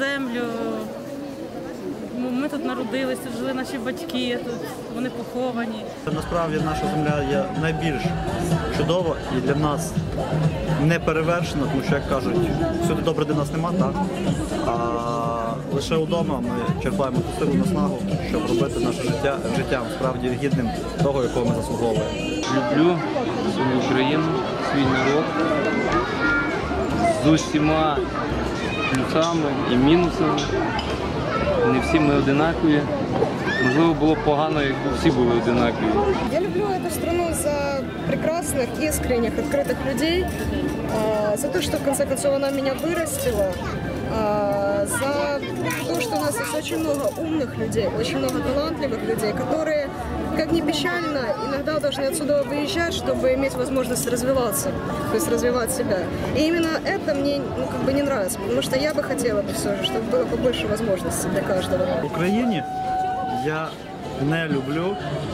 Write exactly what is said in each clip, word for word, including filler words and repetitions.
землю. Ми тут народилися, тут жили наші батьки, тут вони поховані. Насправді наша земля є найбільш чудова і для нас не перевершена, тому що, як кажуть, всюди добре для нас нема, так? А лише вдома ми черпаємо ту силу, наснагу, щоб робити наше життя життям справді гідним того, якого ми заслуговуємо. Люблю свою Україну, свій народ з усіма плюсами і мінусами. Не всі ми одинакові. Можливо, було б погано, якби всі були одинакові. Я люблю эту страну за прекрасных, искренних, открытых людей, за то, что, в конце концов, она меня вырастила, за то, что у нас есть очень много умных людей, очень много талантливых людей, которые, как ни печально, иногда должны отсюда выезжать, чтобы иметь возможность развиваться, то есть развивать себя. И именно это мне, ну, как бы не нравится, потому что я бы хотела бы все же, чтобы было побольше возможностей для каждого. В Україні я не люблю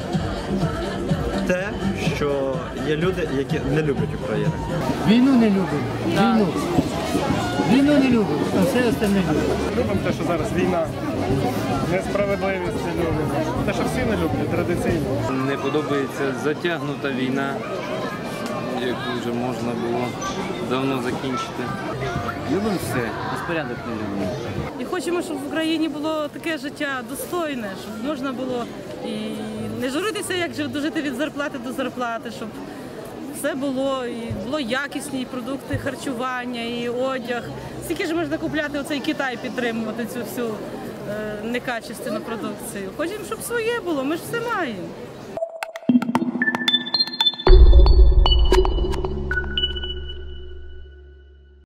те, що є люди, які не люблять Україну. Війну не любимо. Війну. Війну не любимо, а все остальне любимо. Любимо те, що зараз війна, несправедливість не любимо. Те, що всі не люблять традиційно. Не подобається затягнута війна, яку вже можна було давно закінчити. Любимо все, безпорядок не любимо. І хочемо, щоб в Україні було таке життя достойне, щоб можна було і не журитися, як дожити від зарплати до зарплати, щоб все було, і було якісні і продукти харчування, і одяг. Скільки ж можна купляти оцей Китай, підтримувати цю всю е, некачественну продукцію? Хочемо, щоб своє було, ми ж все маємо.